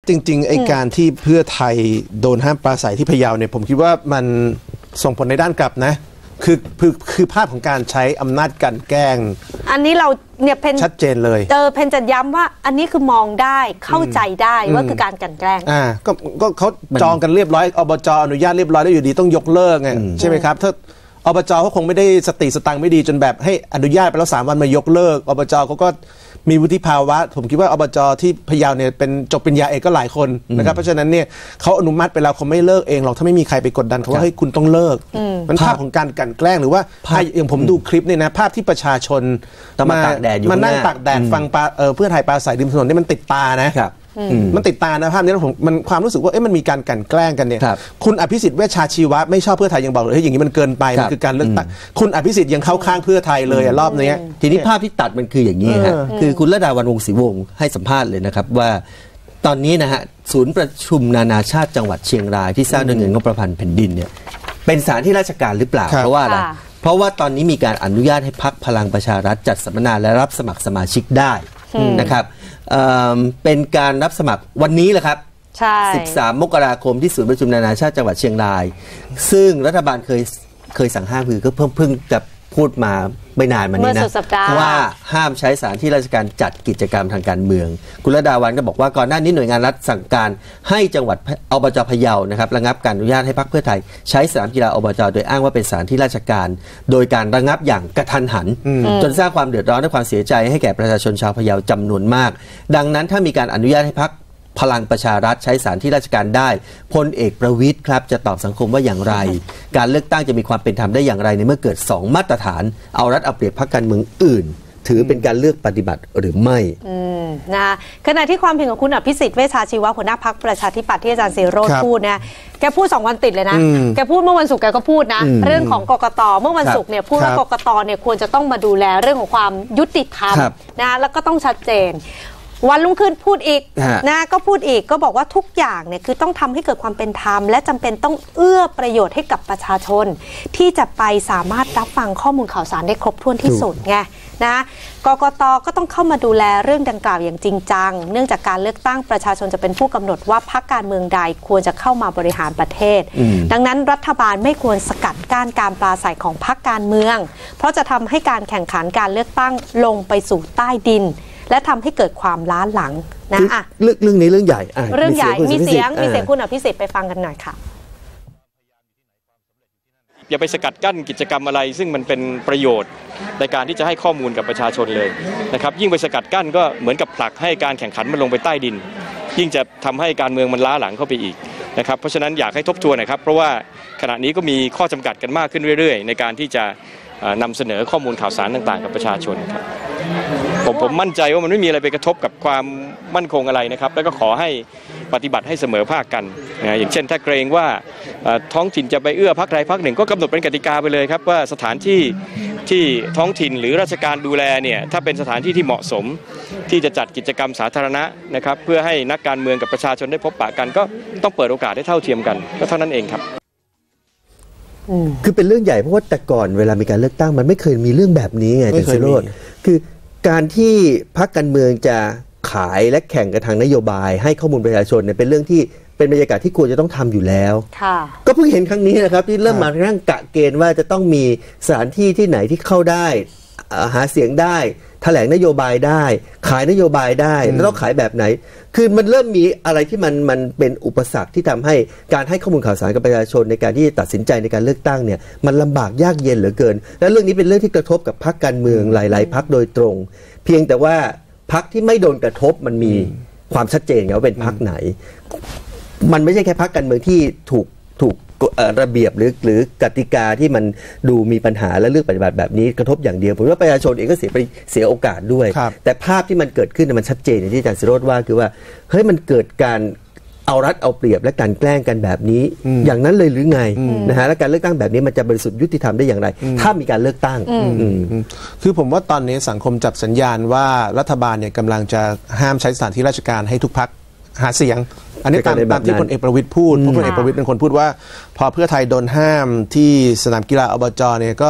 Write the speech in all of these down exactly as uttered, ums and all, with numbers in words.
จริงๆไอการที่เพื่อไทยโดนห้ามปราศัยที่พะเยาเนี่ยผมคิดว่ามันส่งผลในด้านกลับนะคือคือคือภาพของการใช้อำนาจกันแกล้งอันนี้เราเนี่ยเพนชัดเจนเลยเจอเพนจะย้ำว่าอันนี้คือมองได้เข้าใจได้ว่าคือการกันแกล้งอ่าก็ก็เขาจองกันเรียบร้อยอบจอนุญาตเรียบร้อยแล้วอยู่ดีต้องยกเลิกไงใช่ไหมครับถ้าอบจเขาคงไม่ได้สติสตังค์ไม่ดีจนแบบให้อนุญาตไปแล้วสามวันมายกเลิกอบจเขาก็มีวุฒิภาวะผมคิดว่าอบจที่พะเยาเนี่ยเป็นจบปริญญาเอกก็หลายคนนะครับเพราะฉะนั้นเนี่ยเขาอนุมัติไปแล้วเขาไม่เลิกเองหรอกถ้าไม่มีใครไปกดดันเขาว่าเฮ้ยคุณต้องเลิกมันภาพของการกลั่นแกล้งหรือว่าอย่างผมดูคลิปเนี่ยนะภาพที่ประชาชนมาตากแดดอยู่มานั่งตากแดดฟังเพื่อไทยปราศัยริมถนนนี่มันติดตานะมันติดตานะภาพนี้แล้วผมมันความรู้สึกว่าเอ๊ะมันมีการกลั่นแกล้งกันเนี่ยคุณอภิสิทธิ์เวชชาชีวะไม่ชอบเพื่อไทยยังบอกเลยเฮ้ยอย่างนี้มันเกินไปมันคือการเลือกตั้งคุณอภิสิทธิ์ยังเข้าข้างเพื่อไทยเลยรอบนี้ทีนี้ภาพที่ตัดมันคืออย่างนี้ฮะคือคุณระดาวันวงศ์ศรีวงศ์ให้สัมภาษณ์เลยนะครับว่าตอนนี้นะฮะศูนย์ประชุมนานาชาติจังหวัดเชียงรายที่สร้างด้วยเงินงบประมาณแผ่นดินเนี่ยเป็นสถานที่ราชการหรือเปล่าเพราะว่าอะไรเพราะว่าตอนนี้มีการอนุญาตให้พรรคพลังประชารัฐจัดสัมมนาและรับสมัครสมาชิกได้นะครับเอ่อเป็นการรับสมัครวันนี้แหละครับสิบสามมกราคมที่ศูนย์ประชุมนานาชาติจังหวัดเชียงรายซึ่งรัฐบาลเคยเคยสั่งห้ามคือก็เพิ่งเพิ่งจะพูดมาไม่นานมานี้นะว่าห้ามใช้สถานที่ราชการจัดกิจกรรมทางการเมืองคุณระดาวันก็บอกว่าก่อนหน้านี้หน่วยงานรัฐสั่งการให้จังหวัดอบจพะเยานะครับระงับการอนุญาตให้พรรคเพื่อไทยใช้สนามกีฬาอบจโดยอ้างว่าเป็นสถานที่ราชการโดยการระงับอย่างกระทันหันจนสร้างความเดือดร้อนและความเสียใจให้แก่ประชาชนชาวพะเยาจำนวนมากดังนั้นถ้ามีการอนุญาตให้พรรคพลังประชารัฐใช้สถานที่ราชการได้พลเอกประวิตรครับจะตอบสังคมว่าอย่างไรการเลือกตั้งจะมีความเป็นธรรมได้อย่างไรในเมื่อเกิดสองมาตรฐานเอารัฐเอาเปรียบพรรคการเมืองอื่นถือเป็นการเลือกปฏิบัติหรือไม่นะขณะที่ความเห็นของคุณอภิสิทธิ์เวชชาชีวะหัวหน้าพรรคประชาธิปัตย์ที่อาจารย์เสโรจน์พูดนะแกพูดสองวันติดเลยนะแกพูดเมื่อวันศุกร์แกก็พูดนะเรื่องของกกตเมื่อวันศุกร์เนี่ยพูดว่ากกตเนี่ยควรจะต้องมาดูแลเรื่องของความยุติธรรมนะแล้วก็ต้องชัดเจนวันรุ่งขึ้นพูดอีกนะก็พูดอีกก็บอกว่าทุกอย่างเนี่ยคือต้องทำให้เกิดความเป็นธรรมและจำเป็นต้องเอื้อประโยชน์ให้กับประชาชนที่จะไปสามารถรับฟังข้อมูลข่าวสารได้ครบถ้วนที่สุดไงนะกกตก็ต้องเข้ามาดูแลเรื่องดังกล่าวอย่างจริงจังเนื่องจากการเลือกตั้งประชาชนจะเป็นผู้กำหนดว่าพรรคการเมืองใดควรจะเข้ามาบริหารประเทศดังนั้นรัฐบาลไม่ควรสกัดกั้นการปราศัยของพรรคการเมืองเพราะจะทำให้การแข่งขันการเลือกตั้งลงไปสู่ใต้ดินและทำให้เกิดความล้าหลังนะอ่ะเรื่องเรื่องนี้เรื่องใหญ่เรื่องใหญ่มีเสียงมีเสียงคุณอภิสิทธิ์ไปฟังกันหน่อยค่ะอย่าไปสกัดกั้นกิจกรรมอะไรซึ่งมันเป็นประโยชน์ในการที่จะให้ข้อมูลกับประชาชนเลยนะครับยิ่งไปสกัดกั้นก็เหมือนกับผลักให้การแข่งขันมันลงไปใต้ดินยิ่งจะทำให้การเมืองมันล้าหลังเข้าไปอีกนะครับเพราะฉะนั้นอยากให้ทบทวนนะครับเพราะว่าขณะนี้ก็มีข้อจำกัดกันมากขึ้นเรื่อยๆในการที่จะนำเสนอข้อมูลข่าวสารต่างๆกับประชาชนครับผมผมมั่นใจว่ามันไม่มีอะไรไปกระทบกับความมั่นคงอะไรนะครับแล้วก็ขอให้ปฏิบัติให้เสมอภาคกันนะอย่างเช่นถ้าเกรงว่าท้องถิ่นจะไปเอื้อพรรคใดพรรคหนึ่งก็กำหนดเป็นกติกาไปเลยครับว่าสถานที่ที่ท้องถิ่นหรือราชการดูแลเนี่ยถ้าเป็นสถานที่ที่เหมาะสมที่จะจัดกิจกรรมสาธารณะนะครับเพื่อให้นักการเมืองกับประชาชนได้พบปะกันก็ต้องเปิดโอกาสให้เท่าเทียมกันก็เท่านั้นเองครับคือเป็นเรื่องใหญ่เพราะว่าแต่ก่อนเวลามีการเลือกตั้งมันไม่เคยมีเรื่องแบบนี้ไงอาจารย์ศิโรจน์คือการที่พรรคการเมืองจะขายและแข่งกับทางนโยบายให้ข้อมูลประชาชนเนี่ยเป็นเรื่องที่เป็นบรรยากาศที่ควรจะต้องทำอยู่แล้วก็เพิ่งเห็นครั้งนี้นะครับที่เริ่มมานั่งกะเกณฑ์ว่าจะต้องมีสถานที่ที่ไหนที่เข้าได้หาเสียงได้แถลงนโยบายได้ขายนโยบายได้แล้วต้องขายแบบไหนคือมันเริ่มมีอะไรที่มันมันเป็นอุปสรรคที่ทำให้การให้ข้อมูลข่าวสารกับประชาชนในการที่จะตัดสินใจในการเลือกตั้งเนี่ยมันลำบากยากเย็นเหลือเกินและเรื่องนี้เป็นเรื่องที่กระทบกับพรรคการเมืองหลายๆพรรคโดยตรงเพียงแต่ว่าพรรคที่ไม่โดนกระทบมันมีความชัดเจนว่าเป็นพรรคไหนมันไม่ใช่แค่พรรคการเมืองที่ถูกถูกระเบียบหรือหรือกติกาที่มันดูมีปัญหาและเลือกปฏิบัติแบบนี้กระทบอย่างเดียวผมว่าประชาชนเองก็เสียไปเสียโอกาสด้วยแต่ภาพที่มันเกิดขึ้นมันชัดเจนอย่างที่อาจารย์ศิโรจน์ว่าคือว่าเฮ้ยมันเกิดการเอารัดเอาเปรียบและการแกล้งกันแบบนี้อย่างนั้นเลยหรือไงนะฮะและการเลือกตั้งแบบนี้มันจะบริสุทธิ์ยุติธรรมได้อย่างไรถ้ามีการเลือกตั้งคือผมว่าตอนนี้สังคมจับสัญญาณว่ารัฐบาลเนี่ยกำลังจะห้ามใช้สถานที่ราชการให้ทุกพรรคหาเสียงอันนี้ตามตามที่พลเอกประวิตรพูดพลเอกประวิตรเป็นคนพูดว่าพอเพื่อไทยโดนห้ามที่สนามกีฬาอบจเนี่ยก็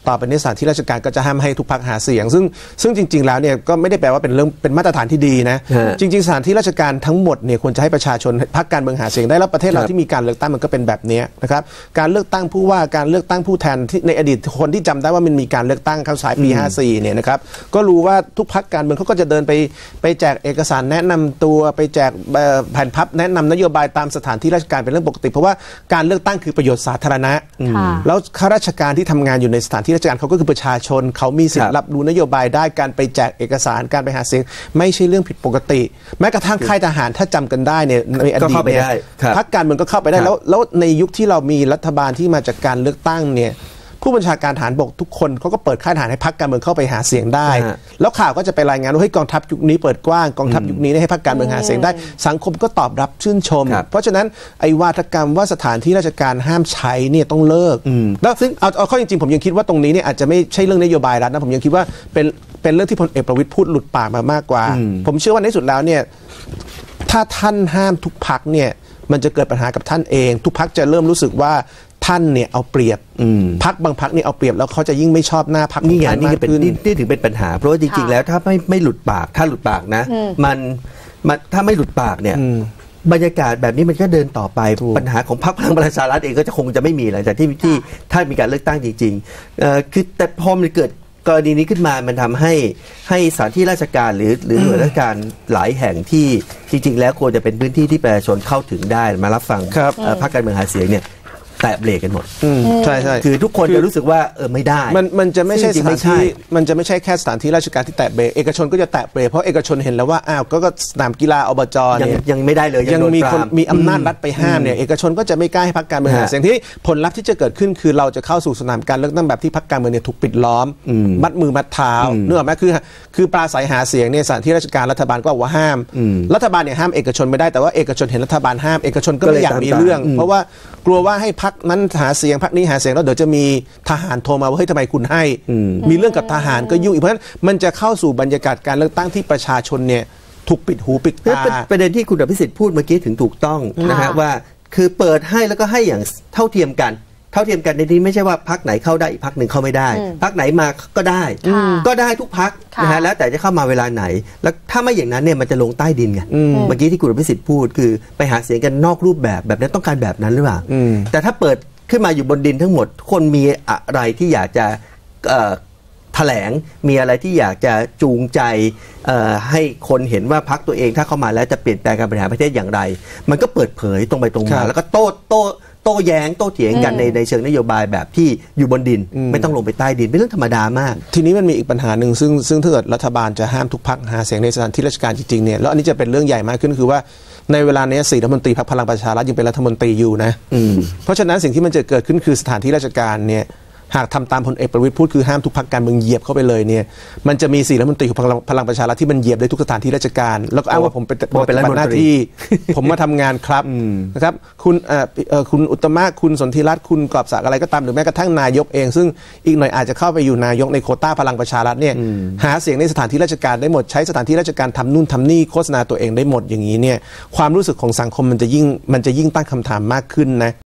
ต่อไปนี้สถานที่ราชการก็จะห้ามให้ทุกพรรคหาเสียงซึ่งซึ่งจริงๆแล้วเนี่ยก็ไม่ได้แปลว่าเป็นเรื่องเป็นมาตรฐานที่ดีนะจริงๆสถานที่ราชการทั้งหมดเนี่ยควรจะให้ประชาชนพรรคการเมืองหาเสียงได้แล้วประเทศเราที่มีการเลือกตั้งมันก็เป็นแบบนี้นะครับการเลือกตั้งผู้ว่าการเลือกตั้งผู้แทนที่ในอดีตคนที่จำได้ว่ามันมีการเลือกตั้งเข้าฉายปีห้าสี่เนี่ยนะครับก็รู้ว่าทุกพรรคการเมืองเขาก็จะเดินไปไปแจกเอกสารแนะนำตัวไปแจกแผ่นพับแนะนำนโยบายตามสถานที่ราชการเป็นเรื่องปกติเพราะว่าการเลือกตั้งคือประโยชน์สาธารณะแล้วข้าราชการที่ทำงานอยู่ในสถานที่ราชการเขาก็คือประชาชนเขามีสิทธิ์รับรู้นโยบายได้การไปแจกเอกสารการไปหาเสียงไม่ใช่เรื่องผิดปกติแม้กระทั่งค่ายทหารถ้าจำกันได้เนี่ยในอดีตเนี่ยพรรคการเมืองก็เข้าไปได้แล้วแล้วในยุคที่เรามีรัฐบาลที่มาจากการเลือกตั้งเนี่ยผู้บัญชาการทหารบกทุกคนเขาก็เปิดค่ายทหารให้พรรคการเมืองเข้าไปหาเสียงได้แล้วข่าวก็จะไปรายงานว่าให้กองทัพยุคนี้เปิดกว้างกองทัพยุคนี้ให้พรรคการเมืองหาเสียงได้สังคมก็ตอบรับชื่นชมเพราะฉะนั้นไอ้วาทกรรมว่าสถานที่ราชการห้ามใช้เนี่ยต้องเลิกแล้วซึ่งเอาเอาข้อจริงๆผมยังคิดว่าตรงนี้เนี่ยอาจจะไม่ใช่เรื่องนโยบายรัฐนะผมยังคิดว่าเป็นเป็นเรื่องที่พลเอกประวิตรพูดหลุดปากมามากกว่าผมเชื่อว่าในสุดแล้วเนี่ยถ้าท่านห้ามทุกพรรคเนี่ยมันจะเกิดปัญหากับท่านเองทุกพรรคจะเริ่มรู้สึกว่าท่านเนี่ยเอาเปรียบพรรคบางพรรคเนี่ยเอาเปรียบแล้วเขาจะยิ่งไม่ชอบหน้าพรรคนี้อย่างนี้เป็นนี่ถึงเป็นปัญหาเพราะว่าจริงๆแล้วถ้าไม่ไม่หลุดปากถ้าหลุดปากนะมันมันถ้าไม่หลุดปากเนี่ยบรรยากาศแบบนี้มันก็เดินต่อไปปัญหาของพรรคพลังประชารัฐเองก็จะคงจะไม่มีหลังจากที่ที่ถ้ามีการเลือกตั้งจริงๆคือแต่พอมันเกิดกรณีนี้ขึ้นมามันทำให้ให้สถานที่ราชการหรือหรือหน่วยราชการหลายแห่งที่จริงๆแล้วควรจะเป็นพื้นที่ที่ประชาชนเข้าถึงได้มารับฟังพรรคการเมืองหาเสียงเนี่ยแตะเบรกกันหมดใช่ใช่คือทุกคนจะรู้สึกว่าเออไม่ได้มันมันจะไม่ใช่สถานที่มันจะไม่ใช่แค่สถานที่ราชการที่แตะเบรกเอกชนก็จะแตะเบรกเพราะเอกชนเห็นแล้วว่าอ้าวก็สนามกีฬาอบจเนี่ยยังไม่ได้เลยยังมีคนมีอำนาจรัฐไปห้ามเนี่ยเอกชนก็จะไม่กล้าให้พรรคการเมืองหาเสียงที่ผลลัพธ์ที่จะเกิดขึ้นคือเราจะเข้าสู่สนามการเลือกตั้งแบบที่พรรคการเมืองเนี่ยถูกปิดล้อมมัดมือมัดเท้าเนื่องไหมคือคือปราศัยหาเสียงเนี่ยสถานที่ราชการรัฐบาลก็บอกว่าห้ามรัฐบาลเนี่ยห้ามเอกชนไม่ได้แต่ว่าเอกชนเห็นรัฐบาลห้ามเอกชนก็ไม่อยากมีเรื่องเพราะว่ากลัวว่าให้พรรคนั้นหาเสียงพรรคนี้หาเสียงแล้วเดี๋ยวจะมีทหารโทรมาว่าเฮ้ยทำไมคุณให้มีเรื่องกับทหารก็ยุ่งอีกเพราะฉะนั้นมันจะเข้าสู่บรรยากาศการเลือกตั้งที่ประชาชนเนี่ยถูกปิดหูปิดตาประเด็นที่คุณอภิสิทธิ์พูดเมื่อกี้ถึงถูกต้องนะฮะว่าคือเปิดให้แล้วก็ให้อย่างเท่าเทียมกันเท่าเทียมกันในที่ไม่ใช่ว่าพรรคไหนเข้าได้อีกพรรคหนึ่งเข้าไม่ได้พรรคไหนมาก็ได้ก็ได้ทุกพรรคนะฮะแล้วแต่จะเข้ามาเวลาไหนแล้วถ้าไม่อย่างนั้นเนี่ยมันจะลงใต้ดินไงเมื่อกี้ที่คุณอภิสิทธิ์พูดคือไปหาเสียงกันนอกรูปแบบแบบนั้นต้องการแบบนั้นหรือเปล่าแต่ถ้าเปิดขึ้นมาอยู่บนดินทั้งหมดคนมีอะไรที่อยากจะแถลงมีอะไรที่อยากจะจูงใจให้คนเห็นว่าพรรคตัวเองถ้าเข้ามาแล้วจะเปลี่ยนแปลงการบริหารประเทศอย่างไรมันก็เปิดเผยตรงไปตรงมาแล้วก็โต้โต้โต้แย้งโต้เถียงกันในในเชิงนโยบายแบบที่อยู่บนดินไม่ต้องลงไปใต้ดินเป็นเรื่องธรรมดามากทีนี้มันมีอีกปัญหาหนึ่งซึ่งซึ่งถ้าเกิดรัฐบาลจะห้ามทุกพรรคหาเสียงในสถานที่ราชการจริงๆเนี่ยแล้วอันนี้จะเป็นเรื่องใหญ่มากขึ้นคือว่าในเวลานี้สี่รัฐมนตรีพรรคพลังประชารัฐยังเป็นรัฐมนตรีอยู่นะเพราะฉะนั้นสิ่งที่มันจะเกิดขึ้นคือสถานที่ราชการเนี่ยหากทำตามพลเอกประวิตรพูดคือห้ามทุกพรรคการเมืองเหยียบเข้าไปเลยเนี่ยมันจะมีสี่รัฐมนตรีของพลังประชารัฐที่มันเหยียบได้ทุกสถานที่ราชการแล้วก็อ้างว่าผมเป็นปฏิบัติหน้าที่ผมมาทำงานครับนะครับคุณคุณอุตมะคุณสนธิรัตน์คุณกอบศักดิ์อะไรก็ตามหรือแม้กระทั่งนายกเองซึ่งอีกหน่อยอาจจะเข้าไปอยู่นายกในโควต้าพลังประชารัฐเนี่ยหาเสียงในสถานที่ราชการได้หมดใช้สถานที่ราชการทำนู่นทำนี่โฆษณาตัวเองได้หมดอย่างนี้เนี่ยความรู้สึกของสังคมมันจะยิ่งมันจะยิ่งตั้งคำถามมากขึ้นนะ